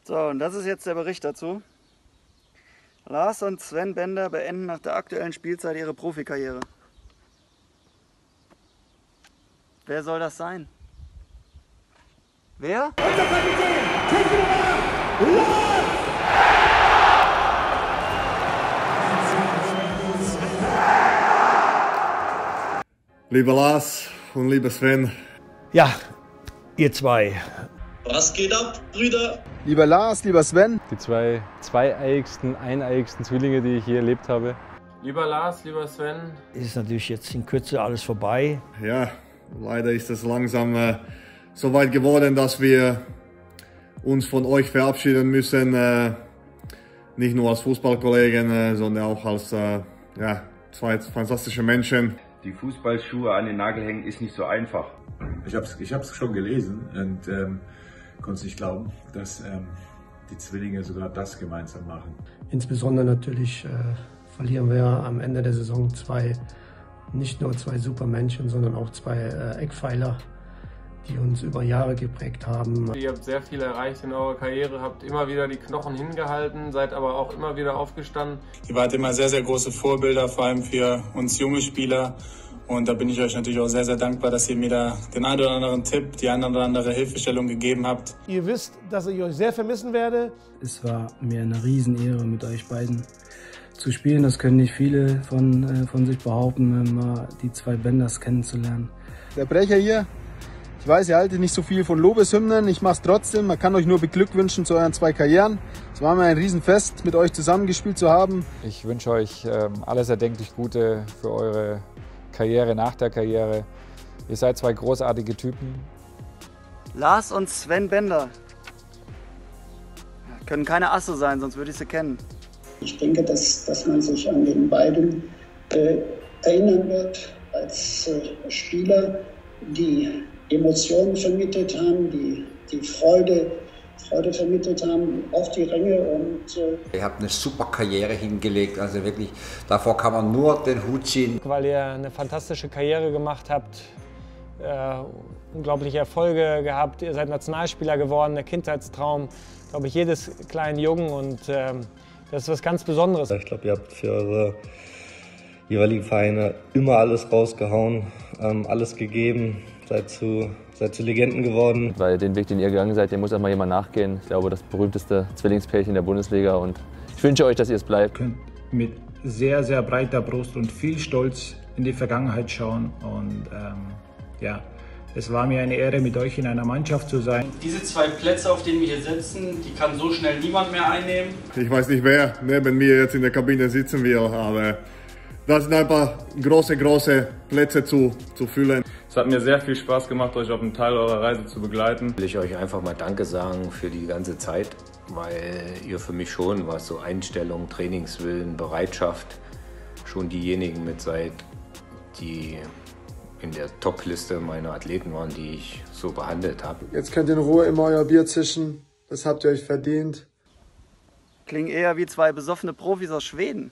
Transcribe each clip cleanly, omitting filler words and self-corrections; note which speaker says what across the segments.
Speaker 1: So, und das ist jetzt der Bericht dazu. Lars und Sven Bender beenden nach der aktuellen Spielzeit ihre Profikarriere. Wer soll das sein? Wer?
Speaker 2: Unser Kapitän, Lars!
Speaker 3: Lieber Lars und lieber Sven.
Speaker 4: Ja, ihr zwei.
Speaker 5: Was geht ab, Brüder?
Speaker 6: Lieber Lars, lieber Sven.
Speaker 7: Die zwei eineigigsten Zwillinge, die ich je erlebt habe.
Speaker 8: Lieber Lars, lieber Sven.
Speaker 4: Ist natürlich jetzt in Kürze alles vorbei.
Speaker 3: Ja, leider ist es langsam so weit geworden, dass wir uns von euch verabschieden müssen. Nicht nur als Fußballkollegen, sondern auch als zwei fantastische Menschen.
Speaker 9: Die Fußballschuhe an den Nagel hängen ist nicht so einfach.
Speaker 10: Ich hab's schon gelesen und konnte es nicht glauben, dass die Zwillinge sogar das gemeinsam machen.
Speaker 11: Insbesondere natürlich verlieren wir am Ende der Saison nicht nur zwei Supermenschen, sondern auch zwei Eckpfeiler, die uns über Jahre geprägt haben.
Speaker 8: Ihr habt sehr viel erreicht in eurer Karriere, habt immer wieder die Knochen hingehalten, seid aber auch immer wieder aufgestanden.
Speaker 12: Ihr wart immer sehr, sehr große Vorbilder, vor allem für uns junge Spieler. Und da bin ich euch natürlich auch sehr, sehr dankbar, dass ihr mir da den einen oder anderen Tipp, die eine oder andere Hilfestellung gegeben habt.
Speaker 13: Ihr wisst, dass ich euch sehr vermissen werde.
Speaker 14: Es war mir eine Riesenehre, mit euch beiden zu spielen. Das können nicht viele von sich behaupten, mal die zwei Benders kennenzulernen.
Speaker 6: Der Brecher hier, ich weiß, ihr haltet nicht so viel von Lobeshymnen, ich mach's trotzdem. Man kann euch nur beglückwünschen zu euren zwei Karrieren. Es war mir ein Riesenfest, mit euch zusammengespielt zu haben.
Speaker 7: Ich wünsche euch alles erdenklich Gute für eure Karriere nach der Karriere. Ihr seid zwei großartige Typen.
Speaker 1: Lars und Sven Bender. Können keine Asse sein, sonst würde ich sie kennen.
Speaker 15: Ich denke, dass man sich an den beiden erinnern wird als Spieler, die Emotionen vermittelt haben, die Freude vermittelt haben auf die Ränge. Und
Speaker 16: ihr habt eine super Karriere hingelegt, also wirklich, davor kann man nur den Hut ziehen.
Speaker 17: Weil ihr eine fantastische Karriere gemacht habt, unglaubliche Erfolge gehabt, ihr seid Nationalspieler geworden, der Kindheitstraum, glaube ich, jedes kleinen Jungen, und das ist was ganz Besonderes.
Speaker 18: Ich glaube, ihr habt für eure jeweiligen Vereine immer alles rausgehauen, alles gegeben, seid zu Legenden geworden.
Speaker 7: Weil den Weg, den ihr gegangen seid, den muss auch mal jemand nachgehen. Ich glaube, das berühmteste Zwillingspärchen der Bundesliga, und ich wünsche euch, dass ihr es bleibt.
Speaker 19: Ihr könnt mit sehr, sehr breiter Brust und viel Stolz in die Vergangenheit schauen, und es war mir eine Ehre, mit euch in einer Mannschaft zu sein.
Speaker 20: Diese zwei Plätze, auf denen wir hier sitzen, die kann so schnell niemand mehr einnehmen.
Speaker 3: Ich weiß nicht, wer neben mir jetzt in der Kabine sitzen will, aber das sind ein paar große Plätze zu füllen.
Speaker 8: Es hat mir sehr viel Spaß gemacht, euch auf einem Teil eurer Reise zu begleiten.
Speaker 5: Will ich euch einfach mal Danke sagen für die ganze Zeit, weil ihr für mich schon, was so Einstellung, Trainingswillen, Bereitschaft, schon diejenigen mit seid, die in der Top-Liste meiner Athleten waren, die ich so behandelt habe.
Speaker 6: Jetzt könnt ihr in Ruhe immer euer Bier zischen, das habt ihr euch verdient.
Speaker 1: Klingen eher wie zwei besoffene Profis aus Schweden.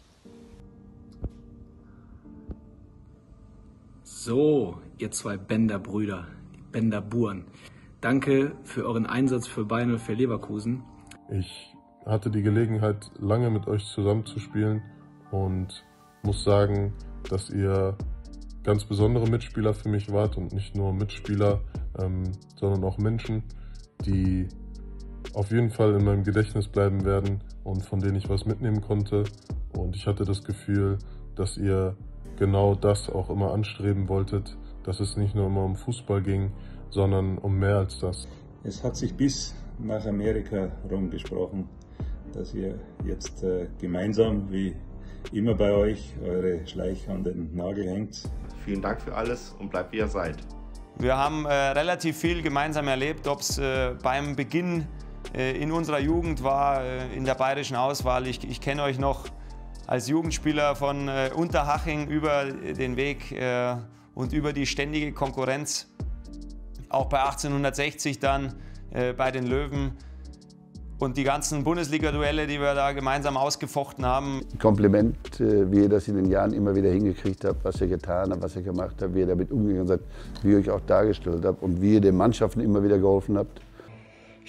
Speaker 14: So, ihr zwei Bender-Brüder, die Bender-Buren. Danke für euren Einsatz für Bayern und für Leverkusen.
Speaker 6: Ich hatte die Gelegenheit, lange mit euch zusammenzuspielen und muss sagen, dass ihr ganz besondere Mitspieler für mich wart, und nicht nur Mitspieler, sondern auch Menschen, die auf jeden Fall in meinem Gedächtnis bleiben werden und von denen ich was mitnehmen konnte. Und ich hatte das Gefühl, dass ihr genau das auch immer anstreben wolltet, dass es nicht nur immer um Fußball ging, sondern um mehr als das.
Speaker 10: Es hat sich bis nach Amerika rumgesprochen, dass ihr jetzt gemeinsam, wie immer bei euch, eure Schleicher an den Nagel hängt.
Speaker 2: Vielen Dank für alles und bleibt wie ihr seid.
Speaker 18: Wir haben relativ viel gemeinsam erlebt, ob es beim Beginn in unserer Jugend war, in der bayerischen Auswahl. Ich kenne euch noch als Jugendspieler von Unterhaching über den Weg und über die ständige Konkurrenz. Auch bei 1860 dann bei den Löwen. Und die ganzen Bundesliga-Duelle, die wir da gemeinsam ausgefochten haben.
Speaker 3: Kompliment, wie ihr das in den Jahren immer wieder hingekriegt habt, was ihr getan habt, was ihr gemacht habt, wie ihr damit umgegangen seid, wie ihr euch auch dargestellt habt und wie ihr den Mannschaften immer wieder geholfen habt.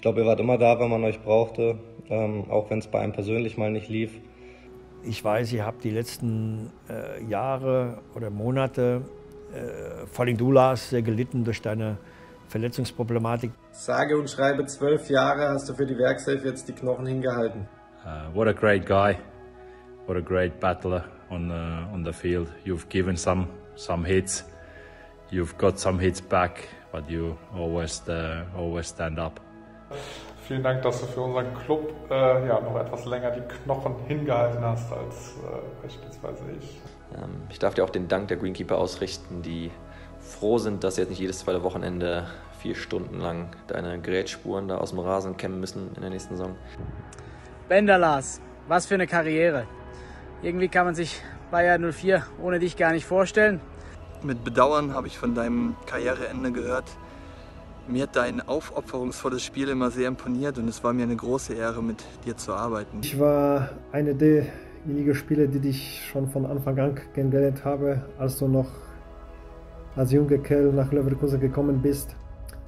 Speaker 21: glaube, ihr wart immer da, wenn man euch brauchte, auch wenn es bei einem persönlich mal nicht lief.
Speaker 4: Ich weiß, ihr habt die letzten Jahre oder Monate, vor allem du, Lars, sehr gelitten durch deine Verletzungsproblematik.
Speaker 22: Sage und schreibe 12 Jahre hast du für die Werkself jetzt die Knochen hingehalten.
Speaker 23: What a great guy, what a great battler on the field. You've given some hits, you've got some hits back, but you always stand up.
Speaker 6: Vielen Dank, dass du für unseren Club noch etwas länger die Knochen hingehalten hast als beispielsweise ich.
Speaker 24: Ich darf dir auch den Dank der Greenkeeper ausrichten, die froh sind, dass sie jetzt nicht jedes zweite Wochenende 4 Stunden lang deine Gerätspuren da aus dem Rasen kämmen müssen in der nächsten Saison.
Speaker 25: Bender, Lars, was für eine Karriere. Irgendwie kann man sich Bayern 04 ohne dich gar nicht vorstellen.
Speaker 1: Mit Bedauern habe ich von deinem Karriereende gehört. Mir hat dein aufopferungsvolles Spiel immer sehr imponiert und es war mir eine große Ehre, mit dir zu arbeiten.
Speaker 26: Ich war einer derjenigen Spieler, die dich schon von Anfang an kennengelernt habe, als du noch als junger Kerl nach Leverkusen gekommen bist.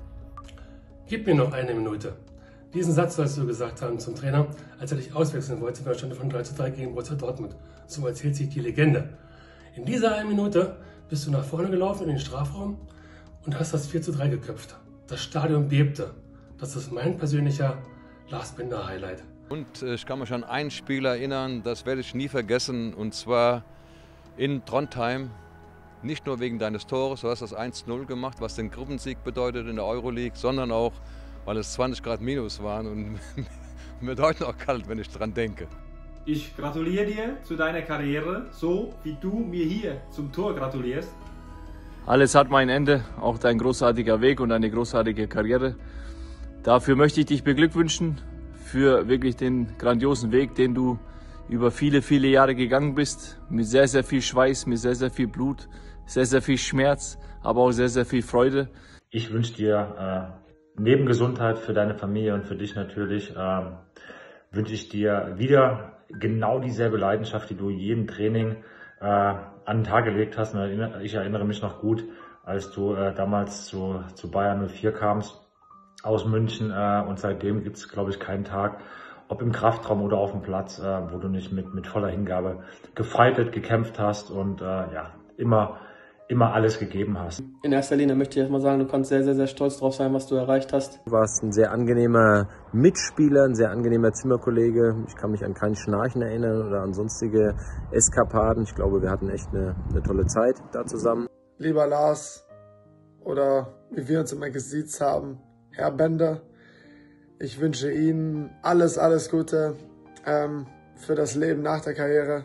Speaker 27: Gib mir noch eine Minute. Diesen Satz sollst du gesagt haben zum Trainer, als er dich auswechseln wollte bei der Stunde von 3:3 gegen Borussia Dortmund. So erzählt sich die Legende. In dieser 1 Minute bist du nach vorne gelaufen in den Strafraum und hast das 4:3 geköpft. Das Stadion bebte. Das ist mein persönlicher Lars Bender Highlight.
Speaker 28: Und ich kann mich an ein Spiel erinnern, das werde ich nie vergessen, und zwar in Trondheim. Nicht nur wegen deines Tores, du hast das 1:0 gemacht, was den Gruppensieg bedeutet in der Euroleague, sondern auch, weil es 20 Grad minus waren und mir wird heute noch kalt, wenn ich dran denke.
Speaker 29: Ich gratuliere dir zu deiner Karriere, so wie du mir hier zum Tor gratulierst.
Speaker 30: Alles hat mein Ende, auch dein großartiger Weg und eine großartige Karriere. Dafür möchte ich dich beglückwünschen, für wirklich den grandiosen Weg, den du über viele, viele Jahre gegangen bist. Mit sehr, sehr viel Schweiß, mit sehr, sehr viel Blut, sehr, sehr viel Schmerz, aber auch sehr, sehr viel Freude.
Speaker 31: Ich wünsche dir neben Gesundheit für deine Familie und für dich natürlich, wünsche ich dir wieder genau dieselbe Leidenschaft, die du jedem Training an den Tag gelegt hast. Ich erinnere mich noch gut, als du damals zu Bayern 04 kamst aus München, und seitdem gibt es, glaube ich, keinen Tag, ob im Kraftraum oder auf dem Platz, wo du nicht mit voller Hingabe gefightet, gekämpft hast und immer alles gegeben hast.
Speaker 25: In erster Linie möchte ich erstmal sagen, du kannst sehr, sehr, sehr stolz drauf sein, was du erreicht hast.
Speaker 5: Du warst ein sehr angenehmer Mitspieler, ein sehr angenehmer Zimmerkollege. Ich kann mich an kein Schnarchen erinnern oder an sonstige Eskapaden. Ich glaube, wir hatten echt eine tolle Zeit da zusammen.
Speaker 22: Lieber Lars, oder wie wir uns immer gesiezt haben, Herr Bender, ich wünsche Ihnen alles Gute für das Leben nach der Karriere.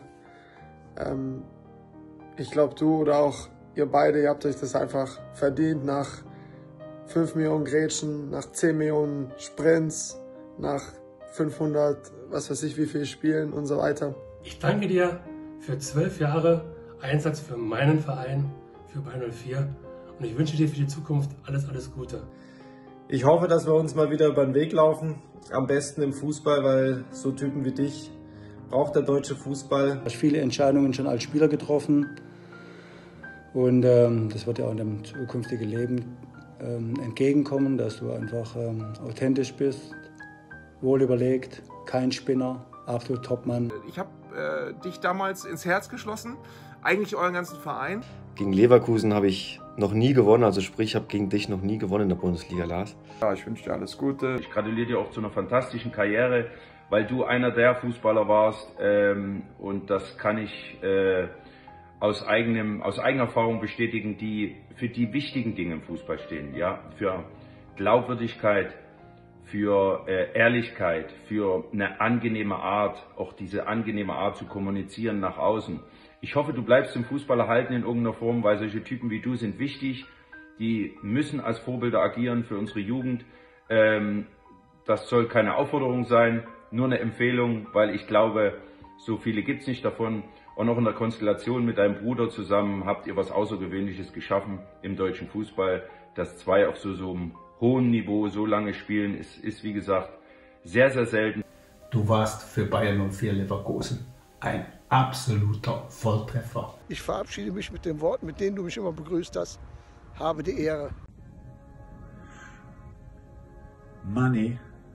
Speaker 22: Ich glaube, du oder auch ihr beide, ihr habt euch das einfach verdient nach 5 Millionen Grätschen, nach 10 Millionen Sprints, nach 500, was weiß ich, wie viel Spielen und so weiter.
Speaker 27: Ich danke dir für 12 Jahre Einsatz für meinen Verein, für Bayern 04, und ich wünsche dir für die Zukunft alles Gute.
Speaker 22: Ich hoffe, dass wir uns mal wieder über den Weg laufen, am besten im Fußball, weil so Typen wie dich braucht der deutsche Fußball.
Speaker 14: Du hast viele Entscheidungen schon als Spieler getroffen und das wird ja auch in deinem zukünftigen Leben entgegenkommen, dass du einfach authentisch bist, wohlüberlegt, kein Spinner, absolut Topmann.
Speaker 32: Ich habe dich damals ins Herz geschlossen, eigentlich euren ganzen Verein.
Speaker 33: Gegen Leverkusen habe ich noch nie gewonnen, also sprich, ich habe gegen dich noch nie gewonnen in der Bundesliga, Lars.
Speaker 9: Ja, ich wünsche dir alles Gute. Ich gratuliere dir auch zu einer fantastischen Karriere, weil du einer der Fußballer warst, und das kann ich aus eigener Erfahrung bestätigen, die für die wichtigen Dinge im Fußball stehen, ja, für Glaubwürdigkeit, für Ehrlichkeit, für eine angenehme Art, auch diese angenehme Art zu kommunizieren nach außen. Ich hoffe, du bleibst im Fußball erhalten in irgendeiner Form, weil solche Typen wie du sind wichtig. Die müssen als Vorbilder agieren für unsere Jugend. Das soll keine Aufforderung sein, nur eine Empfehlung, weil ich glaube, so viele gibt es nicht davon. Und auch in der Konstellation mit deinem Bruder zusammen habt ihr was Außergewöhnliches geschaffen im deutschen Fußball. Dass zwei auf so einem hohen Niveau so lange spielen, ist wie gesagt sehr, sehr selten.
Speaker 34: Du warst für Bayern 04 Leverkusen ein absoluter Volltreffer.
Speaker 13: Ich verabschiede mich mit den Worten, mit denen du mich immer begrüßt hast. Habe die Ehre.
Speaker 34: Money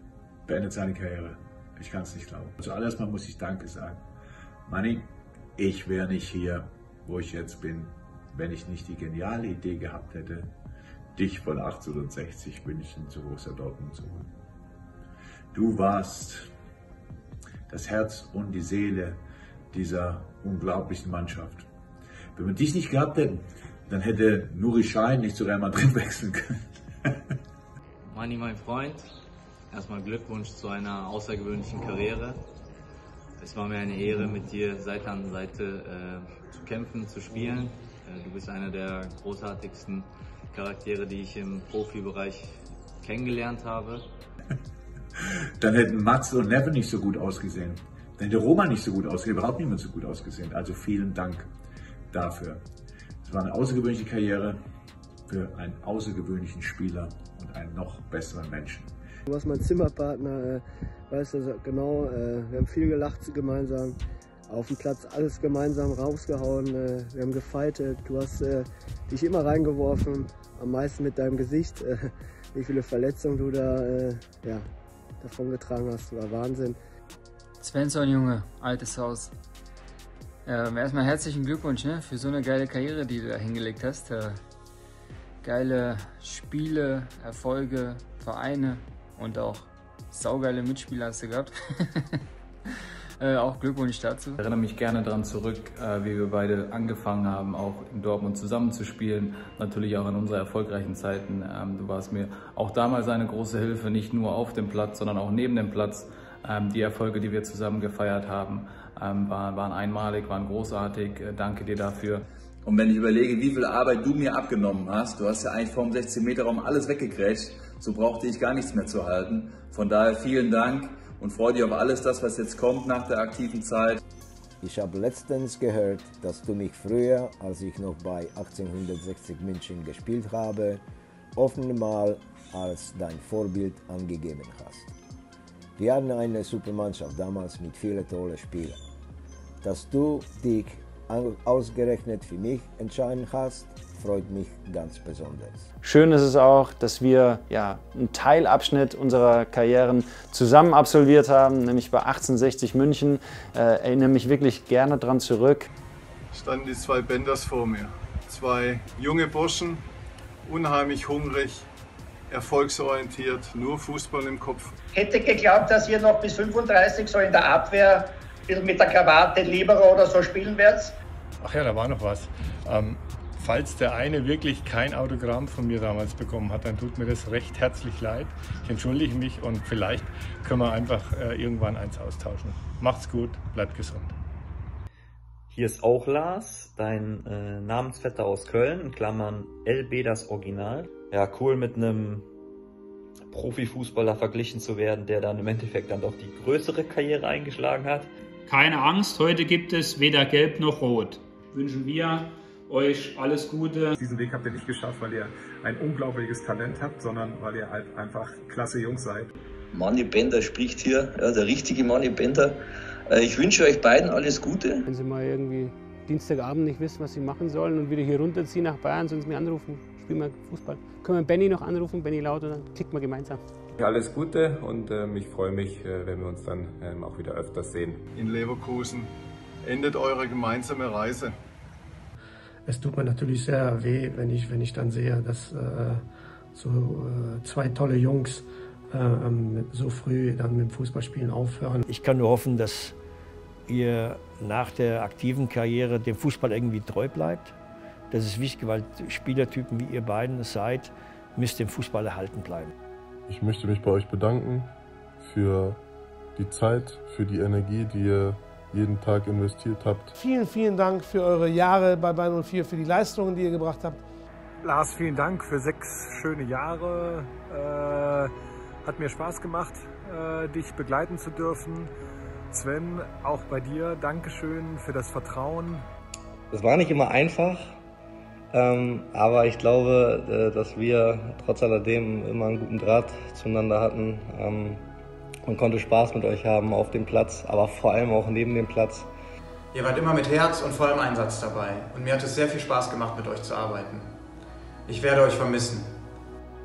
Speaker 2: beendet seine Karriere. Ich kann es nicht glauben. Also allererst mal muss ich Danke sagen. Manni, ich wäre nicht hier, wo ich jetzt bin, wenn ich nicht die geniale Idee gehabt hätte, dich von 1860 München zu Borussia Dortmund zu holen. Du warst das Herz und die Seele dieser unglaublichen Mannschaft. Wenn wir dich nicht gehabt hätten, dann hätte Nuri Sahin nicht zu Real Madrid wechseln können.
Speaker 3: Manni, mein Freund, erstmal Glückwunsch zu einer außergewöhnlichen Karriere. Es war mir eine Ehre, mit dir Seite an Seite zu kämpfen, zu spielen. Du bist einer der großartigsten Charaktere, die ich im Profibereich kennengelernt habe.
Speaker 2: Dann hätten Matze und Neven nicht so gut ausgesehen. Dann hätte Roman nicht so gut ausgesehen, überhaupt niemand so gut ausgesehen. Also vielen Dank dafür. Es war eine außergewöhnliche Karriere für einen außergewöhnlichen Spieler und einen noch besseren Menschen.
Speaker 22: Du warst mein Zimmerpartner, weißt du genau, wir haben viel gelacht gemeinsam, auf dem Platz alles gemeinsam rausgehauen, wir haben gefightet, du hast dich immer reingeworfen, am meisten mit deinem Gesicht, wie viele Verletzungen du da davon getragen hast, war Wahnsinn.
Speaker 7: Svensson, Junge, altes Haus. Erstmal herzlichen Glückwunsch, ne, für so eine geile Karriere, die du da hingelegt hast. Geile Spiele, Erfolge, Vereine und auch saugeile Mitspieler hast du gehabt. Auch Glückwunsch dazu.
Speaker 8: Ich erinnere mich gerne daran zurück, wie wir beide angefangen haben, auch in Dortmund zusammenzuspielen. Natürlich auch an unsere erfolgreichen Zeiten. Du warst mir auch damals eine große Hilfe, nicht nur auf dem Platz, sondern auch neben dem Platz. Die Erfolge, die wir zusammen gefeiert haben, waren einmalig, waren großartig. Danke dir dafür.
Speaker 10: Und wenn ich überlege, wie viel Arbeit du mir abgenommen hast, du hast ja eigentlich vor dem 16-Meter-Raum alles weggegrätscht, so brauchte ich gar nichts mehr zu halten. Von daher vielen Dank und freue dich auf alles das, was jetzt kommt nach der aktiven Zeit.
Speaker 11: Ich habe letztens gehört, dass du mich früher, als ich noch bei 1860 München gespielt habe, offenbar als dein Vorbild angegeben hast. Wir hatten eine super Mannschaft damals mit vielen tollen Spielern. Dass du dich ausgerechnet für mich entschieden hast, freut mich ganz besonders.
Speaker 12: Schön ist es auch, dass wir einen Teilabschnitt unserer Karrieren zusammen absolviert haben, nämlich bei 1860 München. Erinnere mich wirklich gerne daran zurück.
Speaker 6: Standen die zwei Benders vor mir. Zwei junge Burschen, unheimlich hungrig, erfolgsorientiert, nur Fußball im Kopf.
Speaker 15: Hätte geglaubt, dass ihr noch bis 35 so in der Abwehr ein bisschen mit der Krawatte, Libero oder so spielen werdet?
Speaker 16: Ach ja, da war noch was. Falls der eine wirklich kein Autogramm von mir damals bekommen hat, dann tut mir das recht herzlich leid. Ich entschuldige mich und vielleicht können wir einfach irgendwann eins austauschen. Macht's gut, bleibt gesund.
Speaker 17: Hier ist auch Lars, dein Namensvetter aus Köln, in Klammern LB das Original. Ja, cool mit einem Profifußballer verglichen zu werden, der dann im Endeffekt dann doch die größere Karriere eingeschlagen hat.
Speaker 18: Keine Angst, heute gibt es weder Gelb noch Rot. Wünschen wir euch alles Gute.
Speaker 32: Diesen Weg habt ihr nicht geschafft, weil ihr ein unglaubliches Talent habt, sondern weil ihr halt einfach klasse Jungs seid.
Speaker 19: Manni Bender spricht hier, ja, der richtige Manni Bender. Ich wünsche euch beiden alles Gute.
Speaker 20: Wenn Sie mal irgendwie Dienstagabend nicht wissen, was Sie machen sollen und wieder hier runterziehen nach Bayern, sollen Sie mich anrufen. Spielen wir Fußball. Können wir Benny noch anrufen, Benny Laut, und dann kicken wir gemeinsam.
Speaker 21: Alles Gute und ich freue mich, wenn wir uns dann auch wieder öfters sehen.
Speaker 6: In Leverkusen endet eure gemeinsame Reise.
Speaker 26: Es tut mir natürlich sehr weh, wenn ich dann sehe, dass zwei tolle Jungs so früh dann mit dem Fußballspielen aufhören.
Speaker 4: Ich kann nur hoffen, dass ihr nach der aktiven Karriere dem Fußball irgendwie treu bleibt. Das ist wichtig, weil Spielertypen wie ihr beiden es seid, müsst dem Fußball erhalten bleiben.
Speaker 6: Ich möchte mich bei euch bedanken für die Zeit, für die Energie, die ihr jeden Tag investiert habt.
Speaker 35: Vielen, vielen Dank für eure Jahre bei Bayern 04, für die Leistungen, die ihr gebracht habt.
Speaker 32: Lars, vielen Dank für 6 schöne Jahre. Hat mir Spaß gemacht, dich begleiten zu dürfen. Sven, auch bei dir, Dankeschön für das Vertrauen.
Speaker 17: Es war nicht immer einfach, aber ich glaube, dass wir trotz alledem immer einen guten Draht zueinander hatten. Man konnte Spaß mit euch haben auf dem Platz, aber vor allem auch neben dem Platz.
Speaker 36: Ihr wart immer mit Herz und vollem Einsatz dabei und mir hat es sehr viel Spaß gemacht, mit euch zu arbeiten. Ich werde euch vermissen.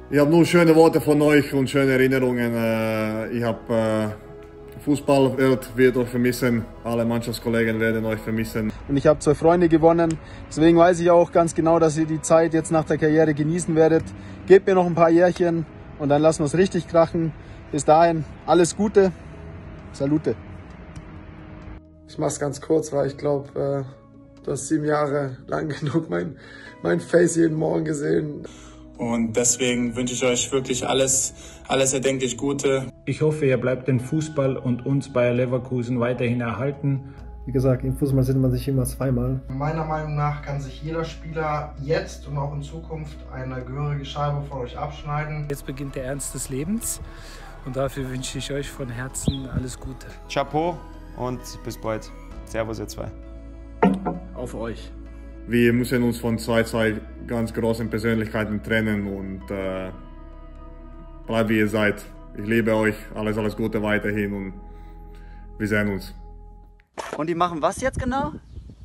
Speaker 1: Ich habe nur schöne Worte von euch und schöne Erinnerungen. Ich habe Fußball wird euch vermissen, alle Mannschaftskollegen werden euch vermissen.
Speaker 3: Und ich habe 2 Freunde gewonnen, deswegen weiß ich auch ganz genau, dass ihr die Zeit jetzt nach der Karriere genießen werdet. Gebt mir noch ein paar Jährchen und dann lassen wir es richtig krachen. Bis dahin, alles Gute, Salute.
Speaker 22: Ich mache es ganz kurz, weil ich glaube, du hast 7 Jahre lang genug mein Face jeden Morgen gesehen.
Speaker 36: Und deswegen wünsche ich euch wirklich alles erdenklich Gute.
Speaker 18: Ich hoffe, ihr bleibt den Fußball und uns Bayer Leverkusen weiterhin erhalten.
Speaker 26: Wie gesagt, im Fußball sieht man sich immer zweimal.
Speaker 36: Meiner Meinung nach kann sich jeder Spieler jetzt und auch in Zukunft eine gehörige Scheibe von euch abschneiden.
Speaker 5: Jetzt beginnt der Ernst des Lebens und dafür wünsche ich euch von Herzen alles Gute.
Speaker 12: Chapeau und bis bald. Servus ihr zwei.
Speaker 5: Auf euch.
Speaker 1: Wir müssen uns von zwei ganz großen Persönlichkeiten trennen und bleibt wie ihr seid. Ich liebe euch, alles Gute weiterhin und wir sehen uns.
Speaker 9: Und die machen was jetzt genau?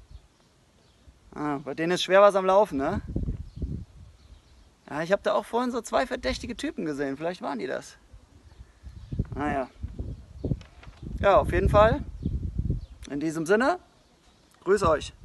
Speaker 9: Bei denen ist schwer was am Laufen, ne? Ja, ich habe da auch vorhin so 2 verdächtige Typen gesehen, vielleicht waren die das. Naja. Ja, auf jeden Fall. In diesem Sinne, grüß euch.